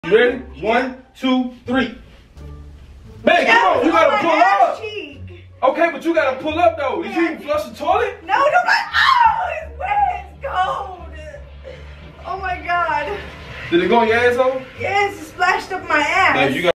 You ready? 1, 2, 3. Man, come on, you gotta pull up. Cheek. Okay, but you gotta pull up though. Did you even flush the toilet? No, oh, it's wet, it's cold. Oh my God. Did it go in your asshole? Yes, it splashed up my ass. Man, you got